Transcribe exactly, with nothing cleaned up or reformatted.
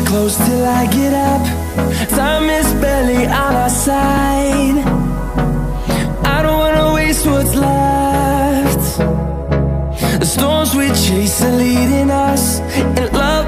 close till I get up. Time is barely on our side. I don't wanna waste what's left. The storms we chase are leading us, and love